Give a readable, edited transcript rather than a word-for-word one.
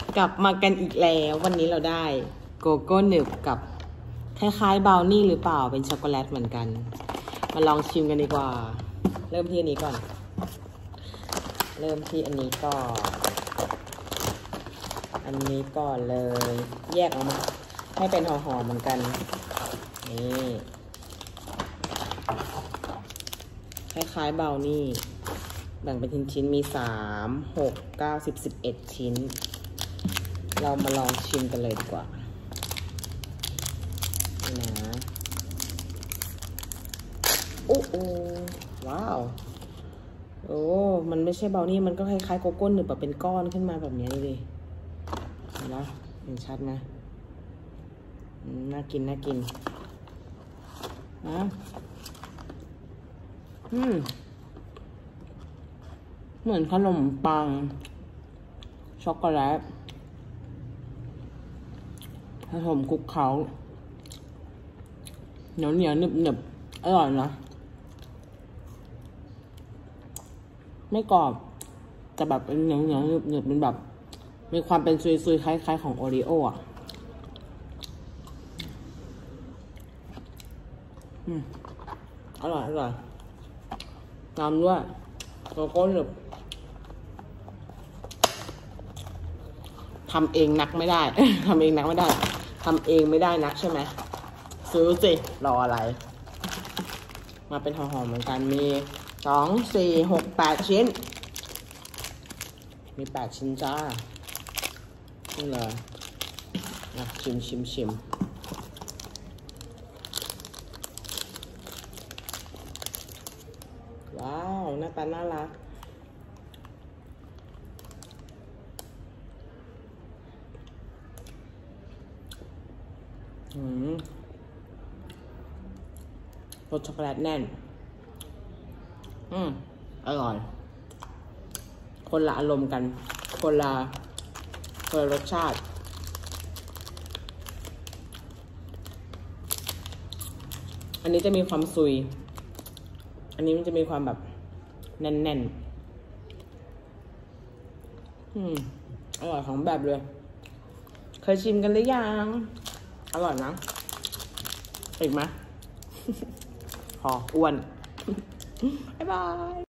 กลับมากันอีกแล้ววันนี้เราได้โกโก้หนึบกับคล้ายๆบราวนี่หรือเปล่าเป็นช็อกโกแลตเหมือนกันมาลองชิมกันดีกว่าเริ่มที่อันนี้ก่อนเริ่มที่อันนี้ก่อนอันนี้ก่อนเลยแยกออกมาให้เป็นห่อๆเหมือนกันนี่คล้ายๆบราวนี่แบ่งเป็นชิ้นๆมี3 6 9 10 11ชิ้นเรามาลองชิมกันเลยดีกว่านะโอ้โหว้าวโอ้มันไม่ใช่บราวนี่มันก็คล้ายๆโกโก้หนึบแบบเป็นก้อนขึ้นมาแบบนี้เลยเห็นไหมเห็นชัดไหมน่ากินน่ากินนะเหมือนขนมปังช็อกโกแลตผสมคลุกเขาเหนียวเหนียวหนึบหนึบอร่อยนะไม่กรอบแต่แบบเป็นเหนียวเหนียวหนึบหนึบเป็นแบบมีความเป็นซุยๆคล้ายๆของโอริโออ่ะอร่อยอร่อยตามด้วยโกโก้หนึบทำเองนักไม่ได้ ทำเองนักไม่ได้ทำเองไม่ได้นักใช่ไหมซื้อสิรออะไรมาเป็นห่อๆเหมือนกันมี2 4 6 8ชิ้นมี8ชิ้นจ้านี่เลยชิมว้าวหน้าตาน่ารักรสช็อกโกแลตแน่นอร่อยคนละอารมณ์กันคนละรสชาติอันนี้จะมีความซุยอันนี้มันจะมีความแบบแน่นอร่อยของแบบเลยเคยชิมกันหรือยังอร่อยนะอีกไหมพออ้วนบ๊ายบาย